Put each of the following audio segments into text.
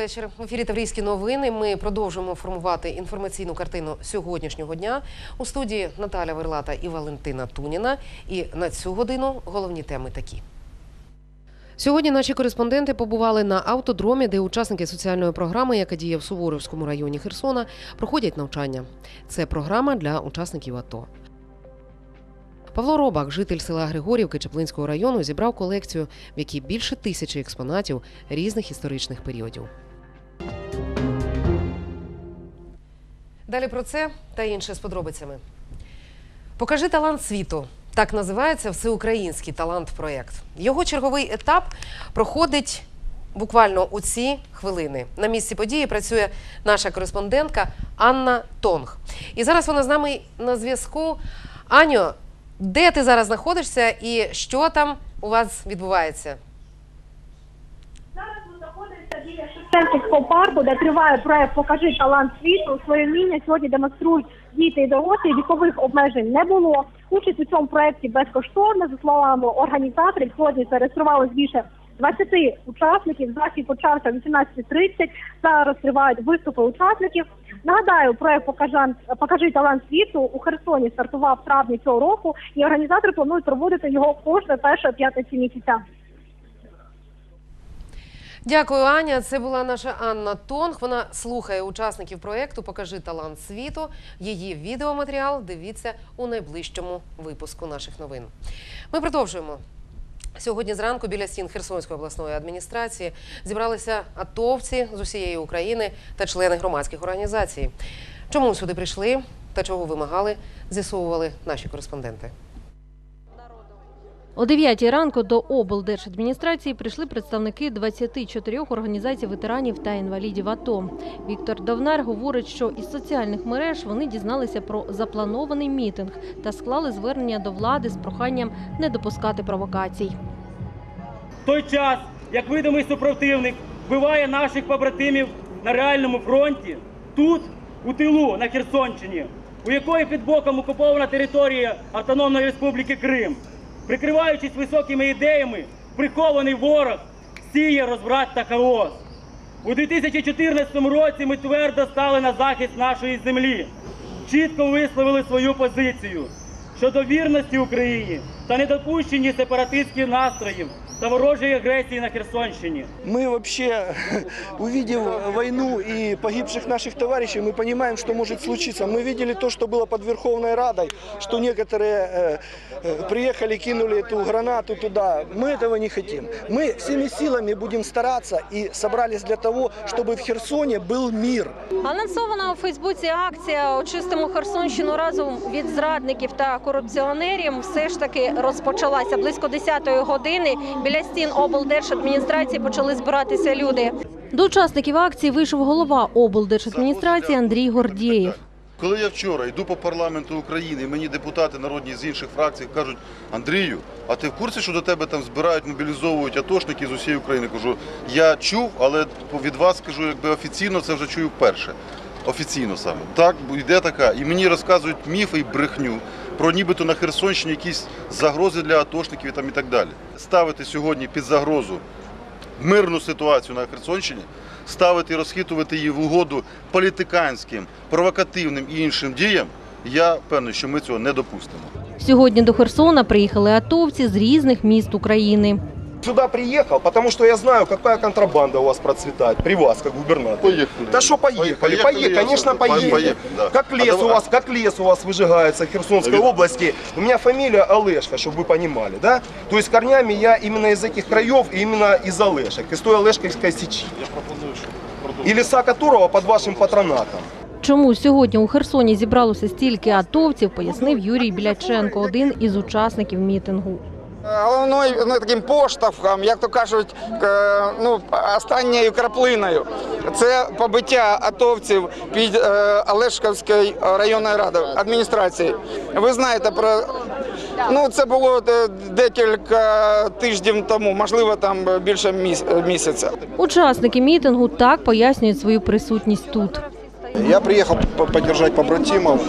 вечір. В ефірі «Таврійські новини». Ми продовжуємо формувати інформаційну картину сьогоднішнього дня. У студії Наталя Верлата і Валентина Туніна. І на цю годину головні теми такі. Сьогодні наші кореспонденти побували на автодромі, де учасники соціальної програми, яка діє в Суворовському районі Херсона, проходять навчання. Це програма для учасників АТО. Павло Робак, житель села Григорівки Чаплинського району, зібрав колекцію, в якій більше 1000 експонатів різних історичних періодів. Далі про це та інше з подробицями. «Покажи талант світу» – так називається всеукраїнський талант-проєкт. Його черговий етап проходить буквально у ці хвилини. На місці події працює наша кореспондентка Анна Тонг. І зараз вона з нами на зв'язку. Аню, де ти зараз знаходишся і що там у вас відбувається? Зараз ми знаходимося біля Шевченківського парку, де триває проект «Покажи талант світу». Своє вміння сьогодні демонструють діти і дорослі, вікових обмежень не було. Участь у цьому проєкті безкоштовна. За словами організаторів, сьогодні зареєструвалось більше 20 учасників. Захід почався о 18:30. Зараз тривають виступи учасників. Нагадаю, проект «Покажи талант світу» у Херсоні стартував в травні цього року, і організатори планують проводити його кожної першої п'ятниці місяця. Дякую, Аня. Це була наша Анна Тонг. Вона слухає учасників проєкту «Покажи талант світу». Її відеоматеріал дивіться у найближчому випуску наших новин. Ми продовжуємо. Сьогодні зранку біля стін Херсонської обласної адміністрації зібралися атовці з усієї України та члени громадських організацій. Чому сюди прийшли та чого вимагали, з'ясовували наші кореспонденти. О 9-й ранку до облдержадміністрації прийшли представники 24 організацій ветеранів та інвалідів АТО. Віктор Довнар говорить, що із соціальних мереж вони дізналися про запланований мітинг та склали звернення до влади з проханням не допускати провокацій. В той час, як видимий супротивник вбиває наших побратимів на реальному фронті, тут, у тилу, на Херсонщині, у якої під боком окупована територія Автономної Республіки Крим, прикриваючись високими ідеями, прихований ворог сіє розбрат та хаос. У 2014 році ми твердо стали на захист нашої землі, чітко висловили свою позицію щодо вірності Україні та недопущення сепаратистських настроїв та ворожої агресії на Херсонщине. Мы вообще, увидев войну и погибших наших товарищей, мы понимаем, что может случиться. Мы видели то, что было под Верховной Радой, что некоторые приехали, кинули эту гранату туда. Мы этого не хотим. Мы всеми силами будем стараться и собрались для того, чтобы в Херсоне был мир. Анонсована у Фейсбуці акція «Очистимо Херсонщину разом від зрадників та корупціонерів» все ж таки розпочалася. Близько 10-ї години біля стін облдержадміністрації почали збиратися люди. До учасників акції вийшов голова облдержадміністрації Андрій Гордєєв. Коли я вчора йду по парламенту України, мені депутати народні з інших фракцій кажуть: Андрію, а ти в курсі, що до тебе там збирають, мобілізовують атошники з усієї України? Кажу, я чув, але від вас, кажу, якби офіційно це вже чую вперше. Офіційно саме. Так, йде така. І мені розказують міфи і брехню про нібито на Херсонщині якісь загрози для атошників і так далі. Ставити сьогодні під загрозу мирну ситуацію на Херсонщині, ставити і розхитувати її в угоду політиканським, провокативним і іншим діям, я впевнений, що ми цього не допустимо. Сьогодні до Херсона приїхали атовці з різних міст України. Сюда приехал, потому что я знаю, какая контрабанда у вас процветает при вас, как губернатор. Поехали. Да что поехали? Конечно, поехали. Да. Как лес у вас выжигается в Херсонской области. У меня фамилия Олешко, чтобы вы понимали, да? То есть корнями я именно из этих краев, именно из Олешек, из той Олешковской сечи. И леса которого под вашим патронатом. Чому сьогодні у Херсоні зібралося стільки атовців, пояснив Юрій Біляченко, один із учасників мітингу. Головною таким поштовхом, як то кажуть, останньою краплиною, це побиття атовців під Олешківською районною радою адміністрації. Ви знаєте про, це було декілька тижнів тому, можливо, там більше місяця. Учасники мітингу так пояснюють свою присутність тут. Я приехал поддержать побратимов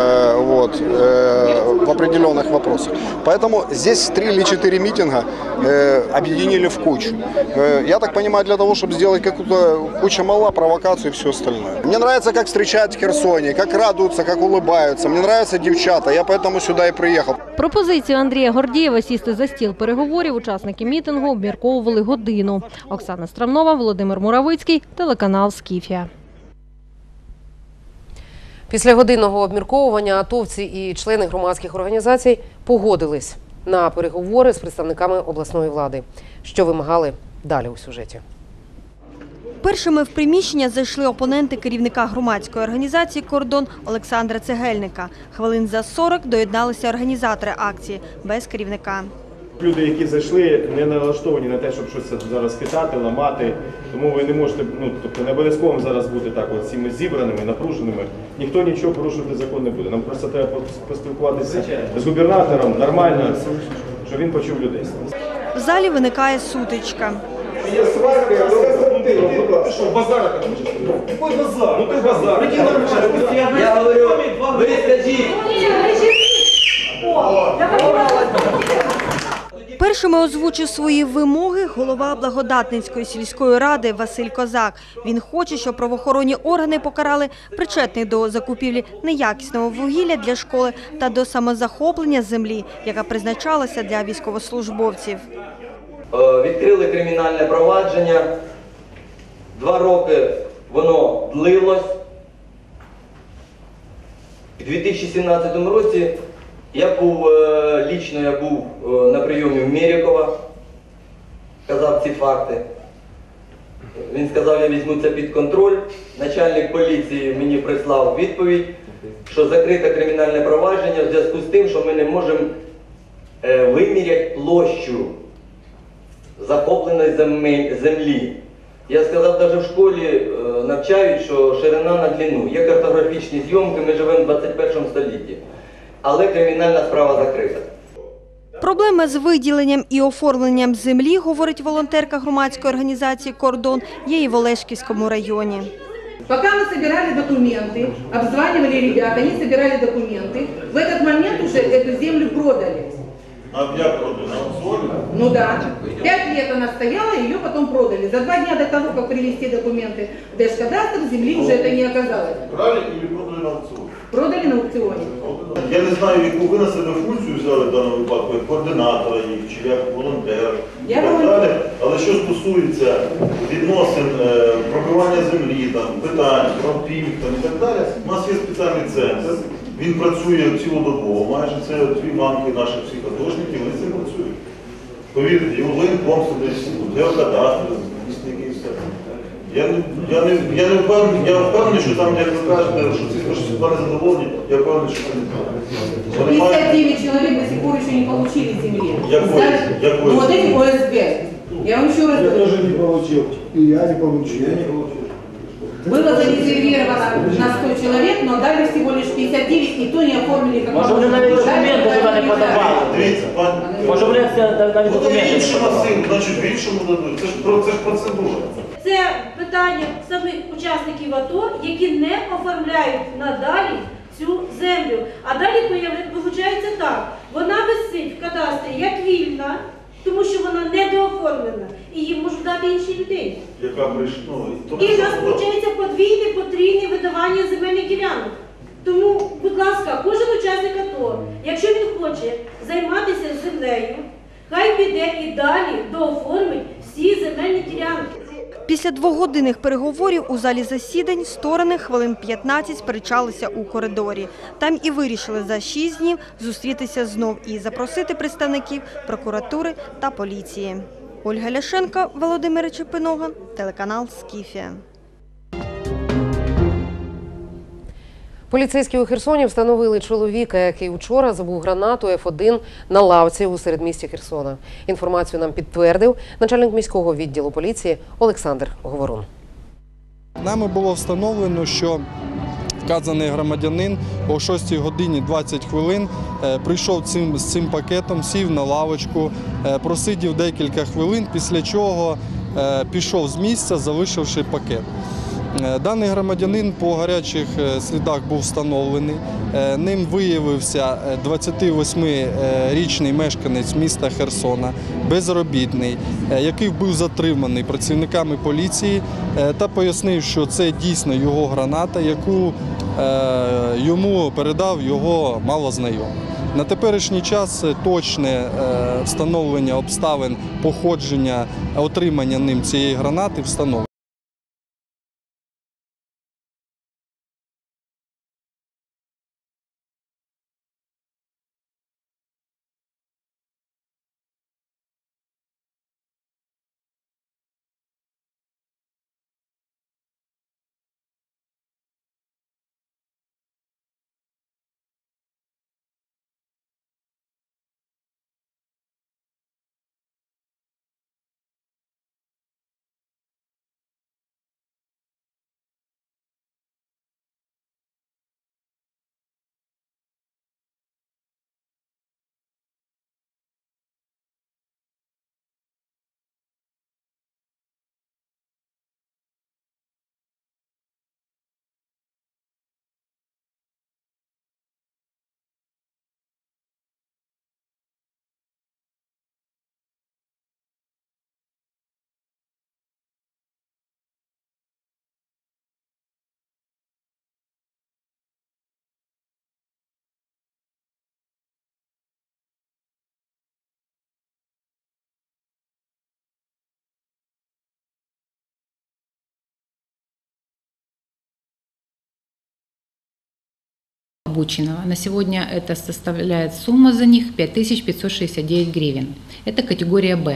в определенных вопросах. Поэтому здесь 3 или 4 митинга объединили в кучу. Я так понимаю, для того, чтобы сделать какую-то кучу мала, провокацию и все остальное. Мне нравится, как встречают в Херсоне, как радуются, как улыбаются. Мне нравятся девчата, я поэтому сюда и приехал. Пропозицію Андрія Гордієва сісти за стіл переговорів учасники мітингу обмірковували годину. Оксана Стравнова, Володимир Муравицький, телеканал «Скіфія». Після годинного обмірковування атовці і члени громадських організацій погодились на переговори з представниками обласної влади. Що вимагали – далі у сюжеті. Першими в приміщення зайшли опоненти керівника громадської організації «Кордон» Олександра Цегельника. Хвилин за 40 доєдналися організатори акції без керівника. Люди, які зайшли, не налаштовані на те, щоб щось зараз хитати, ламати. Тому ви не можете, не обов'язково зараз бути так от всіми зібраними, напруженими. Ніхто нічого порушувати закон не буде. Нам просто треба поспілкуватися з губернатором нормально, щоб він почув людей. В залі виникає сутичка. Є сварка, ти що, базар? Який базар? Ну ти базар. Я говорю, ви скажіть. Першими озвучив свої вимоги голова Благодатницької сільської ради Василь Козак. Він хоче, щоб правоохоронні органи покарали причетних до закупівлі неякісного вугілля для школи та до самозахоплення землі, яка призначалася для військовослужбовців. Відкрили кримінальне провадження. 2 роки воно длилось. У 2017 році я був на прийомі в Мерікова, казав ці факти. Він сказав, я візьму це під контроль. Начальник поліції мені прислав відповідь, що закрите кримінальне провадження в зв'язку з тим, що ми не можемо виміряти площу захопленої землі. Я сказав, навіть в школі навчають, що ширина на длину. Є картографічні зйомки, ми живемо в 21 столітті. Але кримінальна справа закрита. Проблема з виділенням і оформленням землі, говорить волонтерка громадської організації «Кордон», є і в Олешківському районі. Пока мы собирали документы, обзванивали ребят, они собирали документы, в этот момент уже эту землю продали. Ну да. 5 лет она стояла, ее потом продали. За 2 дня до того, как привезти документы в Держкадастр, земли уже это не оказалось. Брали или продали на аукціоні? Продали на аукціоні. Я не знаю, яку ви на себе функцію взяли в даному випадку, як координатора їх, чи як волонтера, і так далі. Але що стосується відносин пробивання землі, питань, пільг і так далі, у нас є спеціальний центр. Він працює цілодобово, майже це 2 банки наших всіх атошників, вони з цим працюють. Повірте, і воєнком десь, геокадастр, місники і все. Я впевнений, що там, як ви кажете, що ці сюди не задоволені, я впевнений, що це не так. 59 человек до сих пор еще не получили земли. Якої? Ну вот эти ОСБ. Я вам еще раз говорю. Я тоже не получил. И я не получил. Было зарезервировано на 100 человек, но дали всего лишь 59, никто не оформили. Може, вони навіть документи сюди не подавали. Дивіться, пан... Може, вони навіть документи не подавали. Значить, в іншому дадуть. Це ж процедура. Це питання самих учасників АТО, які не оформляють надалі цю землю. А далі виходить так, вона висить в кадастрі як вільна, тому що вона недооформлена, і її можуть дати інші людині. Яка прийшла. І в нас виходить подвійне, потрійне видавання земельних ділянок. Тому, будь ласка, кожен учасник АТО, якщо він хоче займатися землею, хай піде і далі дооформить всі земельні ділянки. Після 2-годинних переговорів у залі засідань сторони хвилин 15 сперечалися у коридорі. Там і вирішили за 6 днів зустрітися знов і запросити представників прокуратури та поліції. Ольга Ляшенко, Володимир Чепинога, телеканал «Скіфія». Поліцейські у Херсоні встановили чоловіка, який вчора забув гранату F1 на лавці у середмісті Херсона. Інформацію нам підтвердив начальник міського відділу поліції Олександр Говорун. Нами було встановлено, що вказаний громадянин о 6 годині 20 хвилин прийшов з цим пакетом, сів на лавочку, просидів декілька хвилин, після чого пішов з місця, залишивши пакет. Даний громадянин по гарячих слідах був встановлений. Ним виявився 28-річний мешканець міста Херсона, безробітний, який був затриманий працівниками поліції та пояснив, що це дійсно його граната, яку йому передав його малознайомий. На теперішній час точне встановлення обставин походження, отримання ним цієї гранати встановлено. Обученного. На сегодня это составляет сумма за них 5569 гривен. Это категория «Б».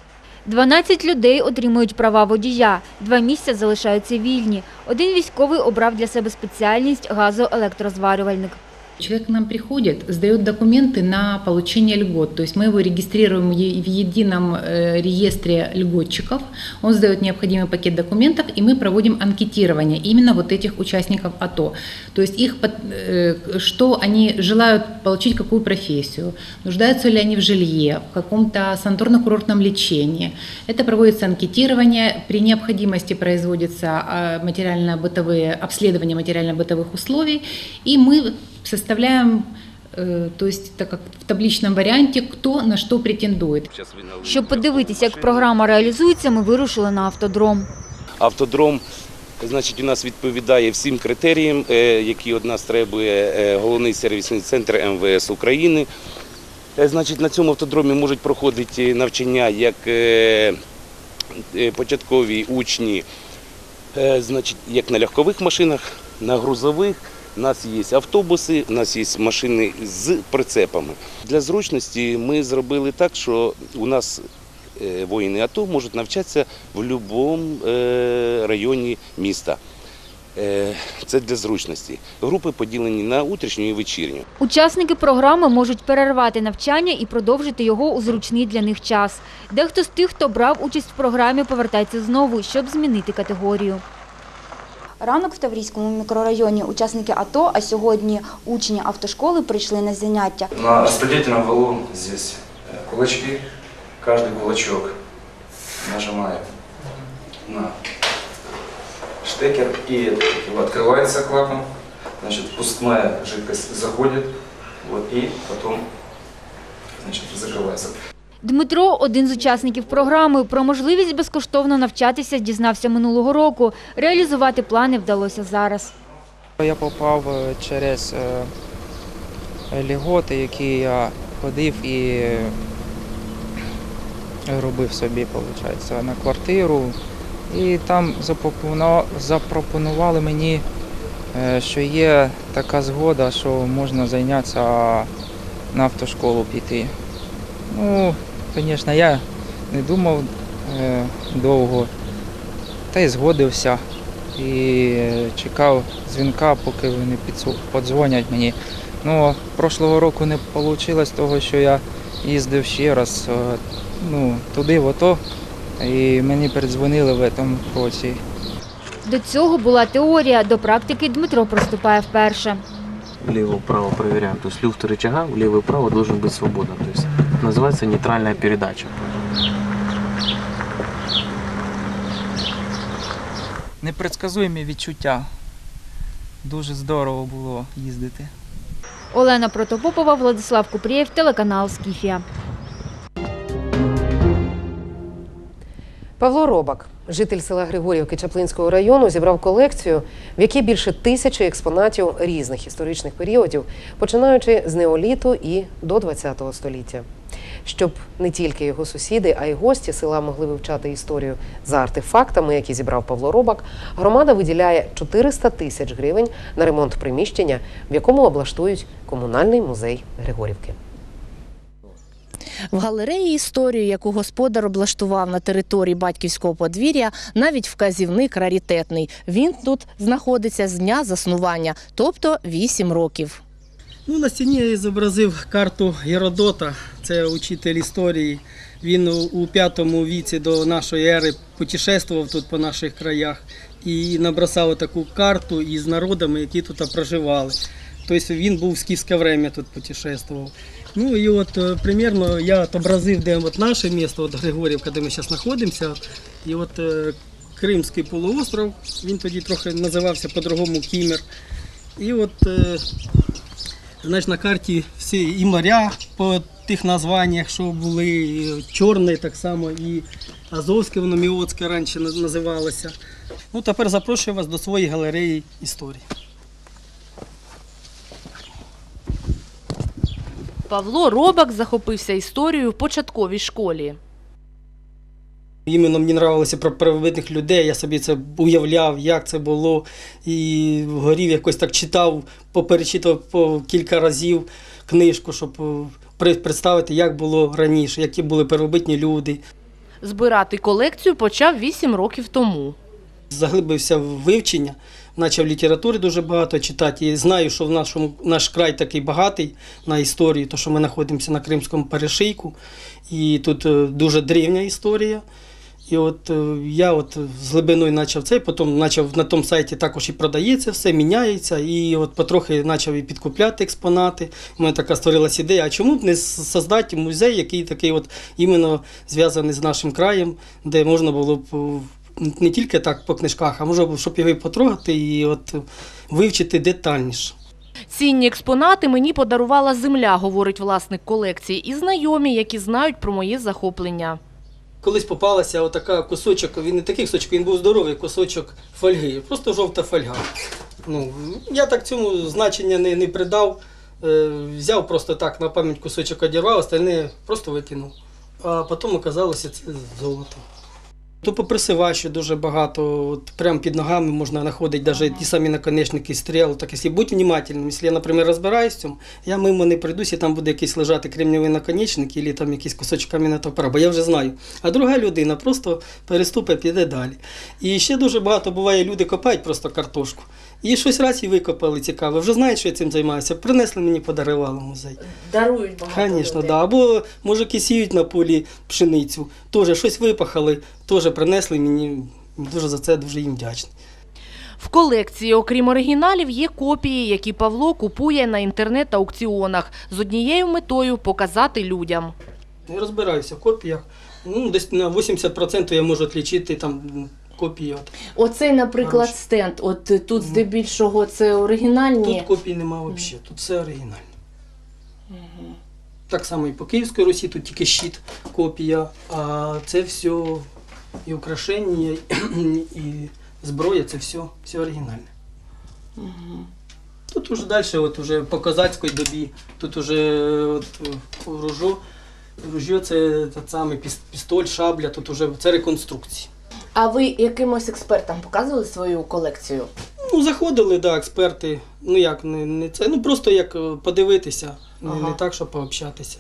12 людей отримують права водія, 2 місця залишаються вільні. Один військовий обрав для себе спеціальність газоелектрозварювальник. Человек к нам приходит, сдает документы на получение льгот. То есть мы его регистрируем в едином реестре льготчиков. Он сдает необходимый пакет документов, и мы проводим анкетирование именно вот этих участников АТО. То есть их, что они желают получить, какую профессию, нуждаются ли они в жилье, в каком-то санаторно-курортном лечении. Это проводится анкетирование, при необходимости производится обследование материально-бытовых условий, и мы составляем, то есть так как в табличном варіанті, хто на що претендує. Щоб подивитися, як програма реалізується, ми вирушили на автодром. Автодром, значить, у нас відповідає всім критеріям, які від нас требує головний сервісний центр МВС України. Значить, на цьому автодромі можуть проходити навчання як початкові учні, значить, як на легкових машинах, на грузових. У нас є автобуси, у нас є машини з прицепами. Для зручності ми зробили так, що у нас воїни АТО можуть навчатися в будь-якому районі міста. Це для зручності. Групи поділені на утрішню і вечірню. Учасники програми можуть перервати навчання і продовжити його у зручний для них час. Дехто з тих, хто брав участь в програмі, повертається знову, щоб змінити категорію. Ранок в Таврійському мікрорайоні учасники АТО, а сьогодні учні автошколи прийшли на заняття. На распределительном валу здесь кулачки, каждый кулачок нажимает на штекер и открывается клапан, значит, впускная жидкость заходит, вот, и потом, значит, закрывается. Дмитро – один з учасників програми. Про можливість безкоштовно навчатися дізнався минулого року. Реалізувати плани вдалося зараз. Я попав через льготи, які я ходив і робив собі, виходить, на квартиру. І там запропонували мені, що є така згода, що можна зайнятися на автошколу піти. Ну, звісно, я не думав довго, та й згодився. І чекав дзвінка, поки вони подзвонять мені. Ну, прошлого року не вийшло, того, що я їздив ще раз туди, в АТО, і мені передзвонили в цьому році. До цього була теорія, до практики Дмитро приступає вперше. Влево-вправо проверяем. То есть люфт рычага, влево и вправо должен быть свободен. То есть называется нейтральная передача. непредсказуємі відчуття. Дуже здорово було їздити. Олена Протопопова, Владислав Купрієв, телеканал «Скіфія». Павло Робак, житель села Григорівки Чаплинського району, зібрав колекцію, в якій більше 1000 експонатів різних історичних періодів, починаючи з неоліту і до ХХ століття. Щоб не тільки його сусіди, а й гості села могли вивчати історію за артефактами, які зібрав Павло Робак, громада виділяє 400 тисяч гривень на ремонт приміщення, в якому облаштують комунальний музей Григорівки. В галереї історії, яку господар облаштував на території батьківського подвір'я, навіть вказівник раритетний. Він тут знаходиться з дня заснування, тобто 8 років. На стіні я зобразив карту Геродота, це учитель історії. Він у 5 віці до нашої ери путешествував тут по наших краях і набросав таку карту із народами, які тут проживали. Тобто він був в скіфське время тут путешествував. І от примерно я отобразив, де от наше місто, от Григорівка, де ми зараз знаходимося. І от Кримський полуостров, він тоді трохи називався по-другому Кімер. І от на карті всі і моря по тих названнях, що були, і Чорне так само, і Азовське, воно Міотське раніше називалося. Тепер запрошую вас до своєї галереї історії. Павло Робак захопився історією в початковій школі. Іменно мені подобалося про первобитних людей, я собі це уявляв, як це було, і горів якось так читав, поперечитував по кілька разів книжку, щоб представити, як було раніше, які були первобитні люди. Збирати колекцію почав 8 років тому. Заглибився в вивчення, почав літератури дуже багато читати. І знаю, що наш край такий багатий на історію, тому що ми знаходимося на Кримському перешийку, і тут дуже древня історія. І от я з глибиною почав це, потім почав на тому сайті також і продається, все міняється, і от потрохи почав і підкупляти експонати. У мене така створилася ідея, а чому б не створити музей, який такий от іменно зв'язаний з нашим краєм, де можна було б не тільки так по книжках, а може, щоб його потрогати і от вивчити детальніше. Цінні експонати мені подарувала земля, говорить власник колекції, і знайомі, які знають про моє захоплення. Колись попалася отака кусочок, він не такий кусочок, він був здоровий, кусочок фольги, просто жовта фольга. Я так цьому значення не придав, взяв просто так на пам'ять кусочок одірвав, остальне просто викинув. А потім оказалося це золото. Тут поприсивачу дуже багато, от прямо під ногами можна знаходити навіть ті самі наконечники стріл. Так, якщо будь внимательним, якщо я, наприклад, розбираюсь в цьому, я мимо не прийдусь, і там буде якийсь лежати кремнівий наконечник або там якийсь кусочок кам'яного топора, бо я вже знаю. А друга людина просто переступить, піде далі. І ще дуже багато буває, люди копають просто картошку. І щось раз і викопали цікаве. Вже знають, що я цим займаюся. Принесли мені, подарували в музей. Дарують багато. Звісно, так. Да. Або мужики сіють на полі пшеницю, теж щось випахали, теж принесли мені. Дуже за це дуже їм вдячний. В колекції, окрім оригіналів, є копії, які Павло купує на інтернет-аукціонах з однією метою – показати людям. Я розбираюся в копіях. Десь на 80% я можу відлічити там копії. Оцей, наприклад, стенд. От тут здебільшого це оригінальні. Тут копій немає взагалі, тут все оригінальне. Так само і по Київській Русі, тут тільки щит, копія, а це все і украшення, і зброя, це все оригінальне. Тут уже далі, от уже по козацькій добі, тут уже от, ружьо це саме пістоль, шабля, тут уже це реконструкції. А ви якимось експертам показували свою колекцію? Заходили, да, експерти, як, не це, просто як подивитися, не так, щоб пообщатися.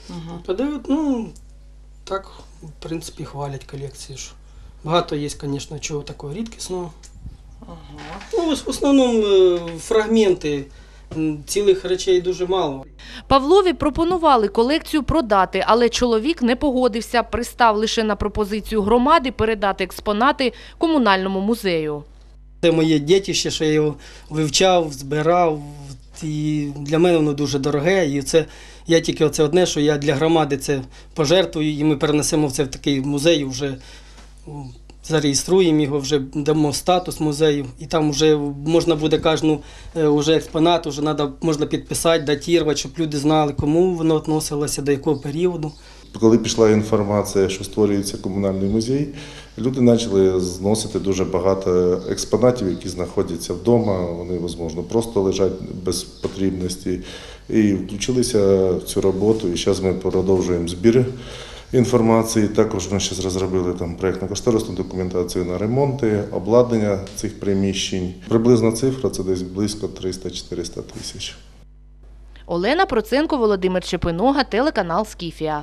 Так, в принципі, хвалять колекцію. Багато є, звісно, чого такого рідкісного. В основному фрагменти, цілих речей дуже мало. Павлові пропонували колекцію продати, але чоловік не погодився, пристав лише на пропозицію громади передати експонати комунальному музею. Це моє дитище, що я його вивчав, збирав, і для мене воно дуже дороге. І це я тільки одне, що я для громади це пожертвую, і ми перенесемо це в такий музей вже зареєструємо його, вже дамо статус музею, і там вже можна буде кожну вже експонат, вже можна підписати, датувати, щоб люди знали, кому воно відносилося, до якого періоду. Коли пішла інформація, що створюється комунальний музей, люди почали зносити дуже багато експонатів, які знаходяться вдома, вони, можливо, просто лежать без потрібності. І включилися в цю роботу, і зараз ми продовжуємо збір інформації. Також ми зараз розробили там проєктно-кошторисну документацію на ремонти, обладнання цих приміщень. Приблизна цифра – це десь близько 300-400 тисяч. Олена Проценко, Володимир Чепинога, телеканал «Скіфія».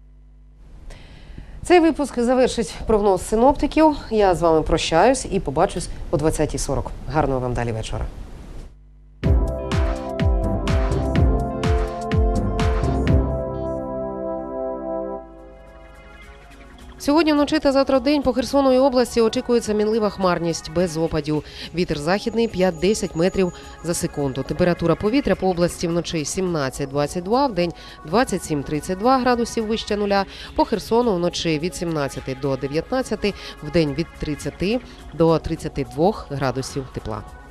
Цей випуск завершить прогноз синоптиків. Я з вами прощаюсь і побачусь о 20:40. Гарного вам далі вечора. Сьогодні вночі та завтра вдень по Херсону і області очікується мінлива хмарність без опадів. Вітер західний 5-10 метрів за секунду. Температура повітря по області вночі 17-22, вдень 27-32 градусів вище нуля. По Херсону вночі від 17 до 19, вдень від 30 до 32 градусів тепла.